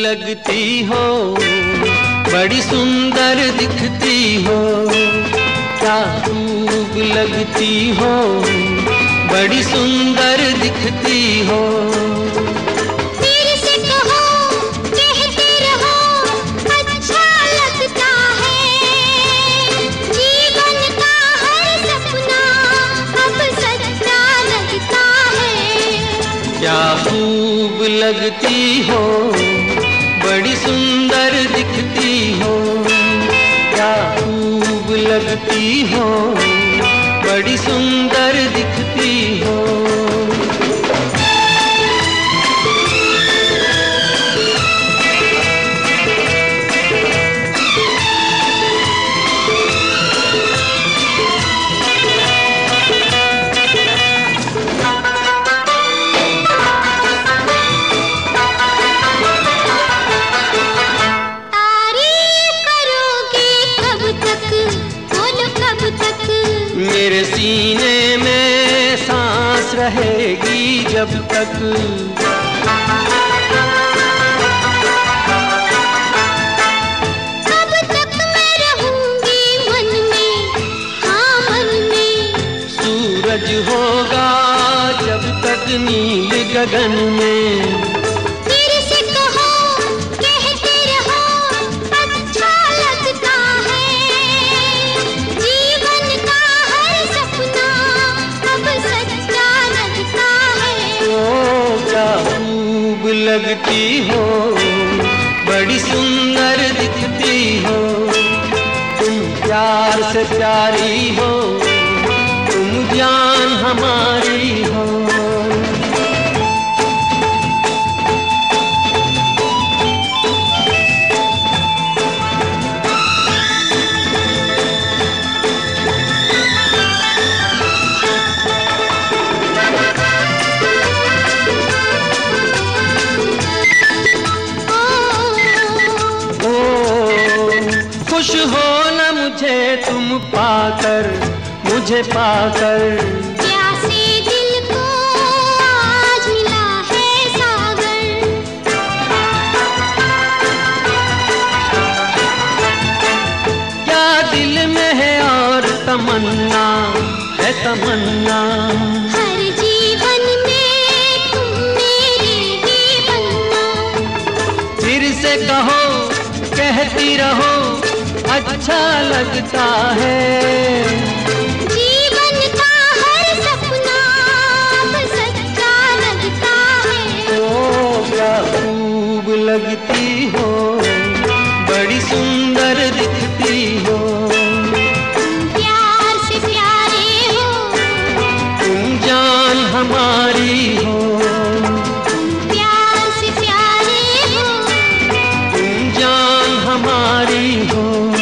लगती हो, बड़ी सुंदर दिखती हो, क्या खूब लगती हो, बड़ी सुंदर दिखती हो। तेरे से कहो कहते रहो अच्छा लगता है, जीवन का हर सपना अब सच्चा लगता है। क्या खूब लगती हो, बड़ी सुंदर दिखती हो, क्या खूब लगती हो, बड़ी सुंदर दिखती हो। मेरे सीने में सांस रहेगी जब तक, तब तक मैं रहूंगी मन में, हाँ मन में। सूरज होगा जब तक नील गगन में। तेरे से कहो कहते रहो अच्छा लगता है, जीवन का हर सपना अब सच्चा लगता है। ओ क्या खूब लगती हो, बड़ी सुंदर दिखती हो, तुम प्यार से प्यारी हो, तुम जान हमारी हो। खुश हो न मुझे तुम पाकर, मुझे पाकर, प्यासे दिल को आज मिला है सागर। क्या दिल में है और तमन्ना है तमन्ना, हर जीवन में तुम मेरे ही बनना। फिर से कहो कहती रहो अच्छा लगता है, जीवन का हर सपना अब सच्चा लगता है। ओ क्या खूब लगती हो, बड़ी सुंदर दिखती हो, तुम प्यार से प्यारे हो, तुम जान हमारी हो, तुम प्यार से प्यारे हो, तुम जान हमारी हो।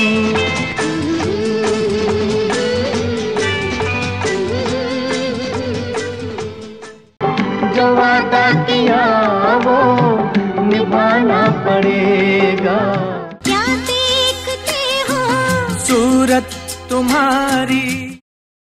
जो वादा किया वो निभाना पड़ेगा। क्या देखते हो सूरत तुम्हारी